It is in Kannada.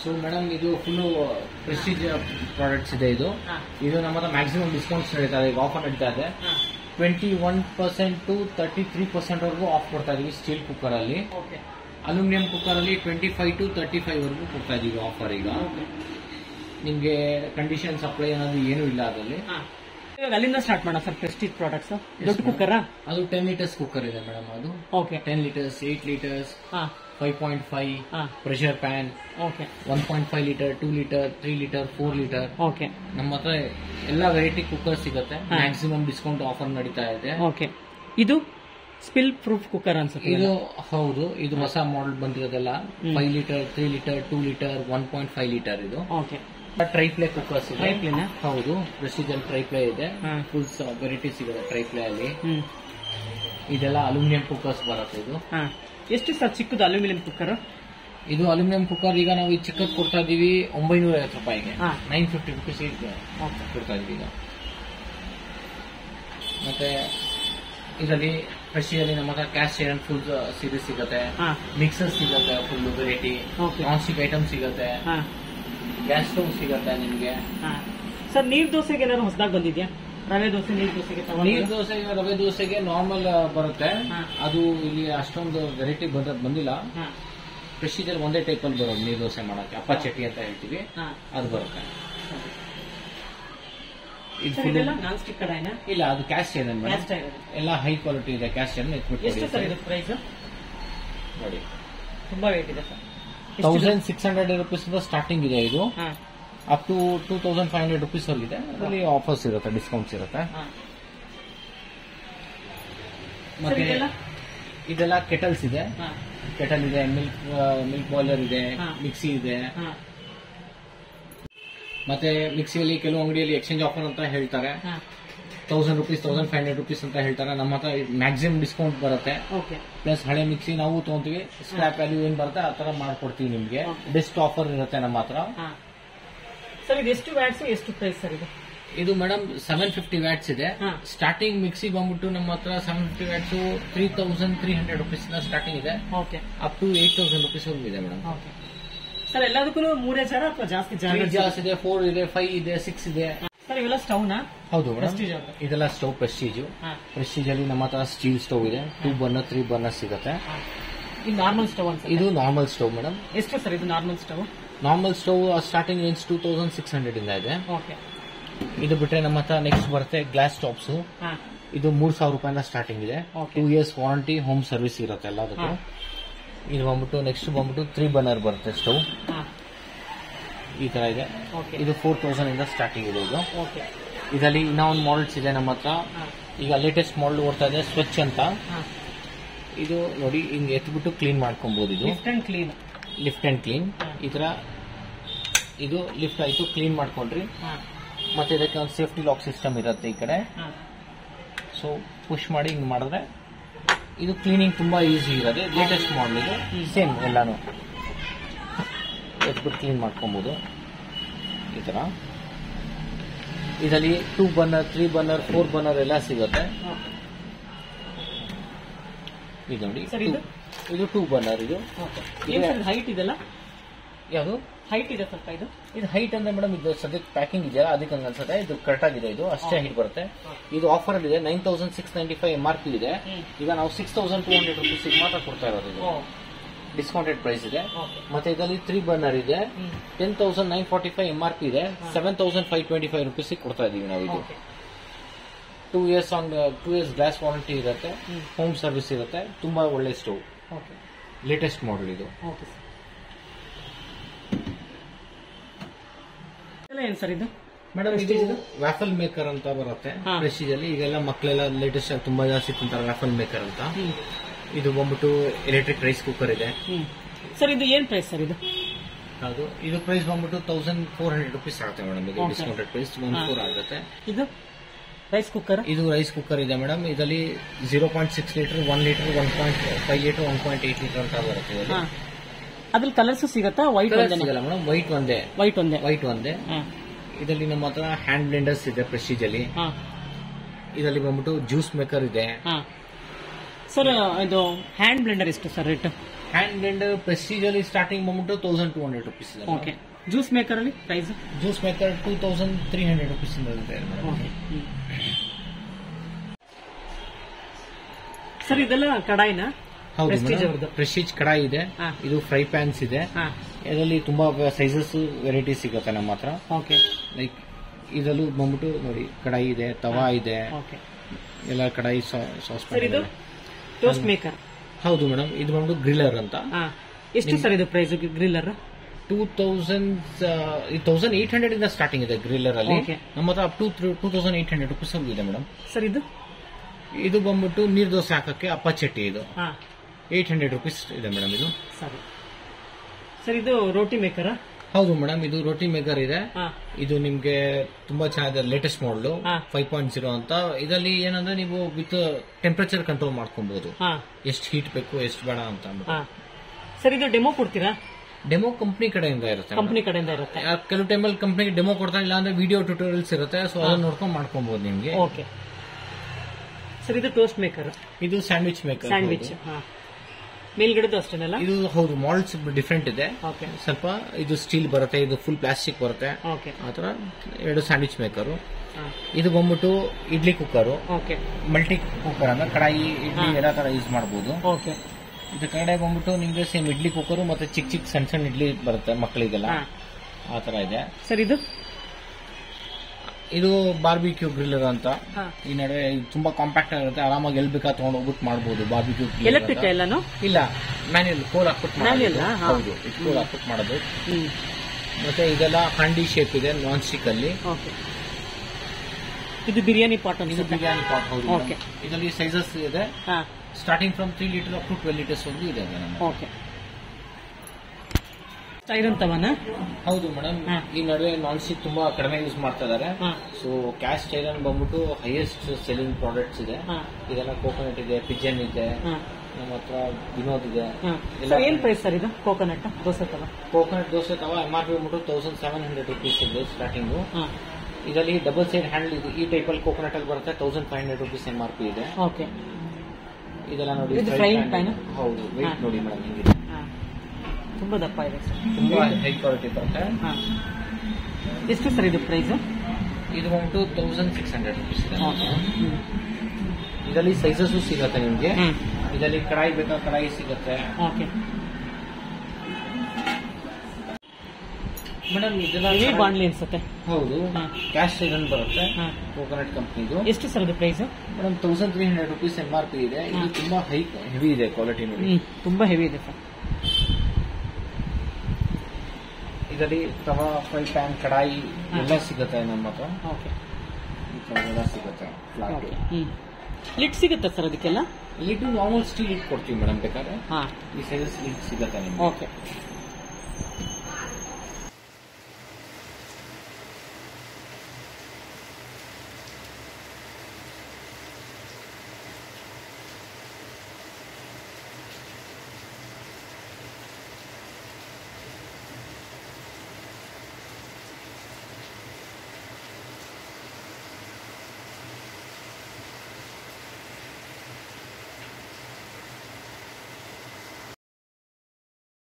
ಸೊ ಮೇಡಮ್ ಇದು ಫುಲ್ ಪ್ರೆಸ್ಟೀಜ್ ಪ್ರಾಡಕ್ಟ್ಸ್ ಇದೆ. ಇದು ನಮ್ಮ ಹತ್ರ ಮ್ಯಾಕ್ಸಿಮಮ್ ಡಿಸ್ಕೌಂಟ್ಸ್ ನಡೀತಾ ಇದೆ. ಈಗ ಆಫರ್ ನಡೀತಾ ಇದೆ. 21% to 33% ವರೆಗೂ ಆಫ್ ಕೊಡ್ತಾ ಇದೀವಿ ಸ್ಟೀಲ್ ಕುಕ್ಕರ್ ಅಲ್ಲಿ. ಅಲ್ಯೂಮಿನಿಯಂ ಕುಕ್ಕರ್ ಅಲ್ಲಿ 25 to 35 ವರೆಗೂ ಕೊಡ್ತಾ ಇದೀವಿ ಆಫರ್. ಈಗ ನಿಮ್ಗೆ ಕಂಡೀಷನ್ ಸಪ್ಲೈ ಅನ್ನೋದು ಏನೂ ಇಲ್ಲ ಅದರಲ್ಲಿ. ಅಲ್ಲಿಂದ ಸ್ಟಾರ್ಟ್ ಮಾಡೋಣ ಸರ್. ಪ್ರೆಸ್ಟೀಜ್ ಪ್ರಾಡಕ್ಟ್ಸ್ ದೊಡ್ಡ ಕುಕ್ಕರ್ ಅದು 10 ಲೀಟರ್ಸ್ ಕುಕ್ಕರ್ ಇದೆ ಮೇಡಮ್. ಅದು 10 litres, 8 litres, 5.5 pressure pan, 1.5 litre, 2 litre, 3 litre, 4 litre. ನಮ್ಮ ಹತ್ರ ಎಲ್ಲಾ ವೆರೈಟಿ ಕುಕ್ಕರ್ ಸಿಗುತ್ತೆ. ಮ್ಯಾಕ್ಸಿಮಮ್ ಡಿಸ್ಕೌಂಟ್ ಆಫರ್ ನಡೀತಾ ಇದೆ. ಇದು ಸ್ಪಿಲ್ ಪ್ರೂಫ್ ಕುಕ್ಕರ್ ಅನ್ಸುತ್ತೆ. ಇದು ಹೌದು, ಇದು ಹೊಸ ಮಾಡೆಲ್ ಬಂದಿರೋದೆಲ್ಲ 5 ಲೀಟರ್, 3 ಲೀಟರ್, 2 ಲೀಟರ್, 1.5 ಲೀಟರ್. ಇದು ಟ್ರೈಪ್ಲೇ ಕುಕ್ಕರ್ಸ್ ಇದೆ. ಹೌದು, ಪ್ರೆಸ್ಟೀಜ್ ಅಲ್ಲಿ ಟ್ರೈಪ್ಲೇ ಇದೆ. ಫುಲ್ ವೆರೈಟಿ ಸಿಗುತ್ತೆ ಟ್ರೈಪ್ಲೇ ಅಲ್ಲಿ. ಇದೆಲ್ಲ ಅಲ್ಯೂಮಿನಿಯಂ ಕುಕ್ಕರ್ಸ್ ಬರುತ್ತೆ. ಇದು ಎಷ್ಟು ಸರ್ ಚಿಕ್ಕದು ಅಲ್ಯೂಮಿನಿಯಂ ಕುಕ್ಕರ್? ಇದು ಅಲ್ಯೂಮಿನಿಯಂ ಕುಕ್ಕರ್ ಈಗ ನಾವು ಚಿಕ್ಕದ್ ಕೊಡ್ತಾ ಇದೀವಿ 950 ರೂಪಾಯಿಗೆ. 950 ರುಪೀಸ್ ಕೊಡ್ತಾ ಇದೀವಿ ಈಗ. ಮತ್ತೆ ಇದರಲ್ಲಿ ಪ್ರೆಸ್ಟೀಜ್ ಅಲ್ಲಿ ನಮ್ಮ ಹತ್ರ ಕ್ಯಾಸ್ಟ್ ಐರನ್ ಫುಲ್ ಸೀರೀಸ್ ಸಿಗುತ್ತೆ. ಮಿಕ್ಸರ್ ಸಿಗುತ್ತೆ, full variety. Non stick item ಸಿಗುತ್ತೆ, ಗ್ಯಾಸ್ ಸ್ಟವ್ ಸಿಗುತ್ತೆ ನಿಮ್ಗೆ. ಸರ್ ನೀರ್ ದೋಸೆಗೆ ಏನಾದ್ರು ಹೊಸದಾಗಿ ಬಂದಿದ್ಯಾ? ರವೆ ದೋಸೆ, ನೀರ್ ದೋಸೆಗೆ ನೀರ್ ದೋಸೆಗೆ, ರವೆ ದೋಸೆಗೆ ನಾರ್ಮಲ್ ಬರುತ್ತೆ. ಅದು ಇಲ್ಲಿ ಅಷ್ಟೊಂದು ವೆರೈಟಿ ಬಂದಿಲ್ಲ. ಪ್ರೆಸ್ಟೀಜ್ ಅಲ್ಲಿ ಒಂದೇ ಟೈಪ್ ಅಲ್ಲಿ ಬರೋದು ನೀರ್ ದೋಸೆ ಮಾಡಕ್ಕೆ. ಅಪ್ಪ ಚಟ್ಟಿ ಅಂತ ಹೇಳ್ತೀವಿ, ಅದು ಬರುತ್ತೆ. ನಾನ್ ಸ್ಟಿಕ್ ಕಡಾಯಿನ? ಇಲ್ಲ, ಅದು ಕ್ಯಾಸ್ಟ್ ಐರನ್ ಮೇಡಮ್. ಎಲ್ಲ ಹೈ ಕ್ವಾಲಿಟಿ ಇದೆ ಕ್ಯಾಸ್ಟ್ ಐರನ್. ಪ್ರೈಸ್ ನೋಡಿ, ತುಂಬಾ ವೇಟ್ ಇದೆ ಸರ್. 1600 ರುಪೀಸ್ ಸ್ಟಾರ್ಟಿಂಗ್ ಇದೆ. ಇದು ಅಪ್ ಟು 2500 ರುಪೀಸ್ ಇದೆ. ಅದರಲ್ಲಿ ಆಫರ್ಸ್ ಇರುತ್ತೆ, ಡಿಸ್ಕೌಂಟ್ಸ್ ಇರುತ್ತೆ. ಮತ್ತೆ ಇದೆಲ್ಲ ಕೆಟಲ್ಸ್ ಇದೆ. ಕೆಟಲ್ ಇದೆ, ಮಿಲ್ಕ್ ಬಾಯ್ಲರ್ ಇದೆ, ಮಿಕ್ಸಿ ಇದೆ. ಮತ್ತೆ ಮಿಕ್ಸಿಯಲ್ಲಿ ಕೆಲವು ಅಂಗಡಿಯಲ್ಲಿ ಎಕ್ಸ್ಚೇಂಜ್ ಆಫರ್ ಅಂತ ಹೇಳ್ತಾರೆ. 1000 ರುಪೀಸ್, 1500 ರುಪೀಸ್ ಅಂತ ಹೇಳ್ತಾರೆ. ನಮ್ಮ ಹತ್ರ ಮ್ಯಾಕ್ಸಿಮಮ್ ಡಿಸ್ಕೌಂಟ್ ಬರುತ್ತೆ. ಪ್ಲಸ್ ಹಳೆ ಮಿಕ್ಸಿ ನಾವು ತಗೊಂತೀವಿ, ಸ್ಕ್ರಾಪ್ ವ್ಯಾಲ್ಯೂ ಏನ್ ಬರುತ್ತೆ ಆ ತರ ಮಾಡ್ಕೊಡ್ತೀವಿ ನಿಮ್ಗೆ. ಬೆಸ್ಟ್ ಆಫರ್ ಇರುತ್ತೆ ನಮ್ಮ ಹತ್ರ. ಸರ್ ಇದು ಎಷ್ಟು ವ್ಯಾಟ್ಸ್, ಎಷ್ಟು ಪ್ರೈಸ್ ಸರ್ ಇದು? ಇದು ಮೇಡಮ್ 750 ವ್ಯಾಟ್ಸ್ ಇದೆ. ಸ್ಟಾರ್ಟಿಂಗ್ ಮಿಕ್ಸಿ ಬಂದ್ಬಿಟ್ಟು ನಮ್ಮ ಹತ್ರ 750 ವ್ಯಾಟ್ಸ್ 3300 ರುಪೀಸ್ ಸ್ಟಾರ್ಟಿಂಗ್ ಇದೆ. ಅಪ್ ಟು 8000 ರುಪೀಸ್ ವರೆಗೂ ಇದೆ ಮೇಡಮ್. ಸರ್ ಎಲ್ಲದಕ್ಕೂ 3000 ಅಥವಾ ಜಾಸ್ತಿ? ಜಾಸ್ತಿ ಇದೆ, 4 ಇದೆ, 5 ಇದೆ, 6 ಇದೆ. ಸರ್ ಇವೆಲ್ಲ ಸ್ಟವ್ ನ? ಹೌದು ಮೇಡಮ್, ಇದೆಲ್ಲ ಸ್ಟವ್ ಪ್ರೆಸ್ಟೀಜ್. ಪ್ರೆಸ್ಟೀಜ್ ಅಲ್ಲಿ ನಮ್ಮ ಹತ್ರ ಸ್ಟೀಲ್ ಸ್ಟವ್ ಇದೆ. 2 ಬರ್ನರ್, 3 ಬರ್ನರ್ ಸಿಗುತ್ತೆ. ಇದು ನಾರ್ಮಲ್ ಸ್ಟವ್ ಅಂತ? ಇದು ನಾರ್ಮಲ್ ಸ್ಟವ್ ಮೇಡಮ್. ಎಷ್ಟು ಸರ್ ಇದು normal stove? Normal stove starting range 2600 ಇಂದ ಇದೆ. ಇದು ಬಿಟ್ರೆ ನಮ್ಮ ಹತ್ರ ನೆಕ್ಸ್ಟ್ ಬರುತ್ತೆ ಗ್ಲಾಸ್ ಸ್ಟವ್ಸ್. ಇದು 3000 ರೂಪಾಯಿಂದ ಸ್ಟಾರ್ಟಿಂಗ್ ಇದೆ. 2 ಇಯರ್ಸ್ ವಾರಂಟಿ, ಹೋಮ್ ಸರ್ವಿಸ್ ಇರುತ್ತೆ ಎಲ್ಲದಕ್ಕೂ. ಇದು ಬಂದ್ಬಿಟ್ಟು ನೆಕ್ಸ್ಟ್ ಬಂದ್ಬಿಟ್ಟು 3 ಬರ್ನರ್ ಬರುತ್ತೆ ಸ್ಟವ್. ಈ ತರ ಇದೆ. ಇದು 4000 ಇಂದ ಸ್ಟಾರ್ಟಿಂಗ್ ಇದೆ. ಇದು ಇದರಲ್ಲಿ ಇನ್ನೂ ಒಂದು ಮಾಡೆಲ್ಸ್ ಇದೆ ನಮ್ಮ ಹತ್ರ. ಈಗ ಲೇಟೆಸ್ಟ್ ಮಾಡೆಲ್ ಓಡ್ತಾ ಇದೆ, ಸ್ವಚ್ಛ ಅಂತ. ಇದು ನೋಡಿ, ಹಿಂಗೆ ಎತ್ಬಿಟ್ಟು ಕ್ಲೀನ್ ಮಾಡ್ಕೊಬಹುದು. ಇದು ಲಿಫ್ಟ್ ಅಂಡ್ ಕ್ಲೀನ್. ಈ ತರ ಇದು ಲಿಫ್ಟ್ ಆಯ್ತು, ಕ್ಲೀನ್ ಮಾಡ್ಕೊಂಡ್ರಿ. ಮತ್ತೆ ಇದಕ್ಕೆ ಒಂದು ಸೇಫ್ಟಿ ಲಾಕ್ ಸಿಸ್ಟಮ್ ಇರುತ್ತೆ ಈ ಕಡೆ. ಸೊ ಪುಷ್ ಮಾಡಿ ಹಿಂಗ್ ಮಾಡಿದ್ರೆ ಇದು ಕ್ಲೀನಿಂಗ್ ತುಂಬಾ ಈಸಿ ಇರೋದು. ಲೇಟೆಸ್ಟ್ ಮಾಡೆಲ್ ಇದು. ಸೇಮ್ ಎಲ್ಲಾನು ಎತ್ಬಿಟ್ಟು ಕ್ಲೀನ್ ಮಾಡ್ಕೊಬಹುದು ಈ ತರ. ಇದರಲ್ಲಿ 2 ಬರ್ನರ್, 3 ಬರ್ನರ್, 4 ಬರ್ನರ್ ಎಲ್ಲ ಸಿಗುತ್ತೆ. ಇದು ನೋಡಿ, ಇದು 2 ಬರ್ನರ್. ಇದು ಹೈಟ್ ಇದೆಲ್ಲ ಯಾವುದು ಹೈಟ್ ಇದೆ ಸ್ವಲ್ಪ? ಇದು ಹೈಟ್ ಅಂದ್ರೆ ಮೇಡಮ್, ಇದು ಸದ್ಯಕ್ಕೆ ಪ್ಯಾಕಿಂಗ್ ಇದೆಯಲ್ಲ ಅದಕ್ಕೆ ಹಂಗ ಅನ್ಸುತ್ತೆ. ಇದು ಕರೆಕ್ಟ್ ಆಗಿದೆ, ಇದು ಅಷ್ಟೇ ಹೈಟ್ ಬರುತ್ತೆ. ಇದು ಆಫರ್ ಅಲ್ಲಿ ಇದೆ. 9695 MRP ಇದೆ. ಈಗ ನಾವು 6200 ರುಪೀಸ್ ಮಾತ್ರ ಕೊಡ್ತಾ ಇರೋದು. ಇದು ಡಿಸ್ಕೌಂಟೆಡ್ ಪ್ರೈಸ್ ಇದೆ. ಮತ್ತೆ ಇದರಲ್ಲಿ 3 ಬರ್ನರ್ ಇದೆ. 10945 MRP ಇದೆ. 7525 ರುಪೀಸ್ ಕೊಡ್ತಾ ಇದೀವಿ ನಾವು. ಇದು 2 ಇಯರ್ಸ್ ಗ್ಲಾಸ್ ವಾರಂಟಿ ಇರುತ್ತೆ, ಹೋಮ್ ಸರ್ವಿಸ್ ಇರುತ್ತೆ. ತುಂಬಾ ಒಳ್ಳೆ ಸ್ಟವ್, ಲೇಟೆಸ್ಟ್ ಮಾಡೆಲ್ ಇದು. ಏನ್ ಸರ್ ಇದು ಮೇಡಮ್? ಇದು ವ್ಯಾಫಲ್ ಮೇಕರ್ ಅಂತ ಬರುತ್ತೆ ಪ್ರೆಸ್ಟೀಜ್ ಅಲ್ಲಿ. ಈಗೆಲ್ಲ ಮಕ್ಕಳೆಲ್ಲ ಲೇಟೆಸ್ಟ್ ಆಗಿ ತುಂಬಾ ಜಾಸ್ತಿ ತಿಂತಾರೆ ವ್ಯಾಫಲ್ ಮೇಕರ್ ಅಂತ. ಇದು ಬಂದ್ಬಿಟ್ಟು ಎಲೆಕ್ಟ್ರಿಕ್ ರೈಸ್ ಕುಕ್ಕರ್ ಇದೆ. ಸರ್ ಇದು ಏನ್ ಪ್ರೈಸ್ ಸರ್ ಇದು? ಹೌದು, ಇದು ಪ್ರೈಸ್ ಬಂದ್ಬಿಟ್ಟು 1400 ರುಪೀಸ್ ಆಗುತ್ತೆ ಮೇಡಮ್. ಇದು ಡಿಸ್ಕೌಂಟೆಡ್ ಪ್ರೈಸ್ 1400 ಆಗುತ್ತೆ. ಇದು ರೈಸ್ ಕುಕ್ಕರ್? ಇದು ರೈಸ್ ಕುಕ್ಕರ್ ಇದೆ ಮೇಡಮ್. ಇದರಲ್ಲಿ 0.6 ಲೀಟರ್, 1 ಲೀಟರ್, 1.5 ಲೀಟರ್, 1.8 ಲೀಟರ್ ಅಂತ ಬರುತ್ತೆ. ಅದ್ರಲ್ಲಿ ಕಲರ್ಸ್ ಸಿಗತ್ತಾ? ವೈಟ್ ಸಿಗಲ್ಲ ಮೇಡಮ್, ವೈಟ್ ಒಂದೇ. ಇದರಲ್ಲಿ ನಮ್ಮ ಹತ್ರ ಹ್ಯಾಂಡ್ ಬ್ಲೆಂಡರ್ಸ್ ಇದೆ ಪ್ರೆಸ್ಟೀಜ್ ಅಲ್ಲಿ. ಇದರಲ್ಲಿ ಬಂದ್ಬಿಟ್ಟು ಜ್ಯೂಸ್ ಮೇಕರ್ ಇದೆ. ಸರ್ ಇದು ಹ್ಯಾಂಡ್ ಬ್ಲೆಂಡರ್ ಎಷ್ಟು sir rate? Hand blender Prestige ಅಲ್ಲಿ ಸ್ಟಾರ್ಟಿಂಗ್ ಬಂದ್ಬಿಟ್ಟು 1200 ರುಪೀಸ್ ಇದೆ. ಓಕೆ. ಜ್ಯೂಸ್ ಮೇಕರ್ ಅಲ್ಲಿ ಪ್ರೈಸ್? ಜ್ಯೂಸ್ ಮೇಕರ್ 2300 ರುಪೀಸ್ ಇದೆ ಮೇಡಮ್. ಸರ್ ಇದೆಲ್ಲ ಕಡಾಯಿನ? ಹೌದು, ಪ್ರೆಸ್ಟೀಜ್ ಕಡಾಯಿ ಇದೆ. ಇದು ಫ್ರೈ ಪ್ಯಾನ್ಸ್ ಇದೆ. ಇದರಲ್ಲಿ ತುಂಬಾ ಸೈಜಸ್ ವೆರೈಟಿ ಸಿಗುತ್ತೆ ನಮ್ಮ ಹತ್ರ. ಓಕೆ. ಲೈಕ್ ಇದರಲ್ಲೂ ಬಂದ್ಬಿಟ್ಟು ನೋಡಿ ಕಡಾಯಿ ಇದೆ, ತವಾ ಇದೆ, ಎಲ್ಲ ಕಡಾಯಿ ಸಾಸ್ ಪ್ಯಾನ್ ಇದೆ. Toast maker? ಹೌದು ಮೇಡಮ್, ಇದು ಬಂದ್ಬಿಟ್ಟು ಗ್ರಿಲ್ಲರ್ ಅಂತ. ಎಷ್ಟು ಸರ್ ಇದು ಪ್ರೈಸ್ ಗ್ರಿಲ್ಲರ್? 2800 ಇಂದ ಸ್ಟಾರ್ಟಿಂಗ್ ಇದೆ ಗ್ರಿಲ್ಲರ್ ಅಲ್ಲಿ. ನಮ್ಮ ಹತ್ರ ಅಪ್ ಟು 2800 ರುಪೀಸ್ ಇದೆ ಮೇಡಮ್. ಸರ್ ಇದು ಬಂದ್ಬಿಟ್ಟು ನೀರ್ ದೋಸೆ ಹಾಕಕ್ಕೆ ಅಪ್ಪಚಟ್ಟಿ, ಇದು 800 ರುಪೀಸ್ ಇದೆ ಮೇಡಮ್. ಇದು ಸರ್ ಇದು ರೋಟಿ ಮೇಕರ್? ಹೌದು ಮೇಡಮ್, ಇದು ರೋಟಿ ಮೇಕರ್ ಇದೆ. ಇದು ನಿಮ್ಗೆ ತುಂಬಾ ಚೆನ್ನಾಗಿದೆ, ಲೇಟೆಸ್ಟ್ ಮಾಡಲ್ 5.0 ಅಂತ. ಇದರಲ್ಲಿ ಏನಂದ್ರೆ ನೀವು ವಿತ್ ಟೆಂಪರೇಚರ್ ಕಂಟ್ರೋಲ್ ಮಾಡ್ಕೊಬಹುದು, ಎಷ್ಟು ಹೀಟ್ ಬೇಕು ಎಷ್ಟು ಬೇಡ ಅಂತ. ಸರ್ ಇದು ಡೆಮೋ ಕೊಡ್ತೀರಾ? ಡೆಮೋ ಕಂಪ್ನಿ ಕಡೆಯಿಂದ ಇರುತ್ತೆ. ಕೆಲವು ಟೈಮಲ್ಲಿ ಕಂಪ್ನಿಗೆ ಡೆಮೋ ಕೊಡ್ತಾರೆ, ಇಲ್ಲ ಅಂದ್ರೆ ವಿಡಿಯೋ ಟ್ಯೂಟೋರಿಯಲ್ಸ್ ಇರುತ್ತೆ, ಸೊ ಅದನ್ನ ನೋಡ್ಕೊಂಡು ಮಾಡ್ಕೊಬಹುದು ನಿಮ್ಗೆ. ಓಕೆ. ಸರ್ ಇದು ಟೋಸ್ಟ್ ಮೇಕರ್? ಇದು ಸ್ಯಾಂಡ್ವಿಚ್ ಮೇಕರ್. ಸ್ಯಾಂಡ್ವಿಚ್ ಮೇಲ್ಗಡೆದು ಅಷ್ಟೇನಲ್ಲ? ಇದು ಹೌದು, ಮಾಡೆಲ್ಸ್ ಡಿಫ್ರೆಂಟ್ ಇದೆ ಸ್ವಲ್ಪ. ಇದು ಸ್ಟೀಲ್ ಬರುತ್ತೆ, ಇದು ಫುಲ್ ಪ್ಲಾಸ್ಟಿಕ್ ಬರುತ್ತೆ, ಆತರ 2 ಸ್ಯಾಂಡ್ವಿಚ್ ಮೇಕರ್. ಇದು ಬಂದ್ಬಿಟ್ಟು ಇಡ್ಲಿ ಕುಕ್ಕರ್, ಮಲ್ಟಿ ಕುಕ್ಕರ್ ಅಂದ್ರೆ ಕಡಾಯಿ ಇಡ್ಲಿ ಎಲ್ಲ ತರ ಯೂಸ್ ಮಾಡಬಹುದು. ಇದು ಕಡೆ ಬಂದ್ಬಿಟ್ಟು ನಿಮ್ಗೆ ಸೇಮ್ ಇಡ್ಲಿ ಕುಕ್ಕರ್ ಮತ್ತೆ ಚಿಕ್ಕ ಚಿಕ್ಕ ಸಣ್ಣ ಸಣ್ಣ ಇಡ್ಲಿ ಬರುತ್ತೆ ಮಕ್ಕಳಿಗೆಲ್ಲ, ಆತರ ಇದೆ. ಸರ್ ಇದು ಬಾರ್ಬಿಕ್ಯೂ ಗ್ರಿಲ್ಲರ್ ಅಂತ. ಈ ನಡುವೆ ತುಂಬಾ ಕಾಂಪ್ಯಾಕ್ಟ್ ಆಗಿರುತ್ತೆ, ಆರಾಮಾಗಿ ಎಲ್ಲಿ ಬೇಕಾ ತಗೊಂಡು ಹೋಗ್ಬಿಟ್ಟು ಮಾಡಬಹುದು. ಬಾರ್ಬಿಕ್ಯೂ ಎಲೆಕ್ಟ್ರಿಕ್ ಎಲ್ಲಾನು ಇಲ್ಲ, ಮ್ಯಾನ್ಯಲ್ ಕೋಲ್ ಹಾಕ್ಬಿಟ್ಟು ಹೌದು, ಕೋಲ್ ಹಾಕ್ಬಿಟ್ಟು ಮಾಡೋದು. ಮತ್ತೆ ಇದೆಲ್ಲ ಹಂಡಿ ಶೇಪ್ ಇದೆ, ನಾನ್ ಸ್ಟಿಕ್ ಅಲ್ಲಿ. ಇದು ಬಿರಿಯಾನಿ ಪಾಟ್? ಇದು ಬಿರಿಯಾನಿ ಪಾಟ್. ಹೌದು, ಇದರಲ್ಲಿ ಸೈಜಸ್ ಇದೆ, starting from 3 litre up to 12 litres ವರೆಗೂ ಇದೆ. ಐರನ್ ತವನ? ಹೌದು ಮೇಡಮ್, ಈ ನಡುವೆ ನಾನ್ ಸ್ಟಿಕ್ ತುಂಬಾ ಕಡಿಮೆ ಯೂಸ್ ಮಾಡ್ತಾ ಇದಾರೆ. ಸೊ ಕ್ಯಾಸ್ಟ್ ಐರನ್ ಬಂದ್ಬಿಟ್ಟು ಹೈಯೆಸ್ಟ್ ಸೆಲ್ಲಿಂಗ್ ಪ್ರಾಡಕ್ಟ್ಸ್ ಇದೆ. ಇದೆಲ್ಲ ಕೋಕೋನಟ್ ಇದೆ, ಪಿಜನ್ ಇದೆ, ನಮ್ಮ ಹತ್ರ ವಿನೋದ್ ಇದೆ. ಏನ್ ಪ್ರೈಸ್ ಸರ್ ಇದು ಕೋಕೋನಟ್ ದೋಸೆ ತವ? ಕೋಕೋನಟ್ ದೋಸೆ ತವ MRP ಬಂದ್ಬಿಟ್ಟು 1700 ರುಪೀಸ್ ಇದೆ ಸ್ಟಾರ್ಟಿಂಗು. ಇದರಲ್ಲಿ ಡಬಲ್ ಸೈಡ್ ಹ್ಯಾಂಡಲ್ ಇದೆ, ಈ ಟೈಪ್ ಅಲ್ಲಿ ಕೋಕೋನಟ್ ಅಲ್ಲಿ ಬರುತ್ತೆ. 1500 ರುಪೀಸ್ MRP ಇದೆ. ಇದೆಲ್ಲ ನೋಡಿ ಫ್ರೈಯಿಂಗ್ ಪ್ಯಾನ್. ಹೌದು, ವೆಯ್ಟ್ ನೋಡಿ ಮೇಡಮ್ ಹಿಂಗಿದೆ, ತುಂಬಾ ದಪ್ಪ ಇದೆ ಸರ್, ತುಂಬಾ ಹೈ ಕ್ವಾಲಿಟಿ ಬರುತ್ತೆ. ಎಷ್ಟು ಸರ್ ಇದು ಪ್ರೈಸ್? ಇದು ಬಂದ್ಬಿಟ್ಟು 1600 ರುಪೀಸ್ ಇದೆ. ಇದರಲ್ಲಿ ಸೈಜಸ್ ಸಿಗುತ್ತೆ ನಿಮ್ಗೆ. ಇದರಲ್ಲಿ ಕಡಾಯಿ ಬೇಕಾ ಕಡಾಯಿ ಸಿಗುತ್ತೆ ಮೇಡಮ್. ಇದೆಲ್ಲ ಬಾಂಡ್ಲಿ ಅನ್ಸುತ್ತೆ. ಹೌದು, ಕ್ಯಾಸ್ಟ್ ಐರನ್ ಬರುತ್ತೆ, ಕೋಕೋನಟ್ ಕಂಪ್ನಿದು. ಎಷ್ಟು ಸರ್ ಇದು ಪ್ರೈಸ್? ಮೇಡಮ್ 1300 ರುಪೀಸ್ MRP ಇದೆ. ಇದು ತುಂಬಾ ಹೆವಿ ಇದೆ ಕ್ವಾಲಿಟಿ ನೋಡಿ, ತುಂಬಾ ಹೆವಿ ಇದೆ ಸರ್. ಇದರಲ್ಲಿ ತವಾ, ಫ್ರೈ ಪ್ಯಾನ್, ಕಡಾಯಿ ಎಲ್ಲ ಸಿಗುತ್ತೆ ನಮ್ಮ ಹತ್ರ. ಎಲ್ಲ ಸಿಗುತ್ತೆ. ಲಿಡ್ ಸಿಗುತ್ತೆ ಸರ್ ಅದಕ್ಕೆಲ್ಲ? ಲಿಡ್ ನಾರ್ಮಲ್ ಸ್ಟೀಲ್ ಲಿಡ್ ಕೊಡ್ತೀವಿ ಮೇಡಮ್, ಬೇಕಾದ್ರೆ ಈ ಸೈಜಸ್ ಲಿಡ್ ಸಿಗುತ್ತೆ ನಿಮ್ಗೆ.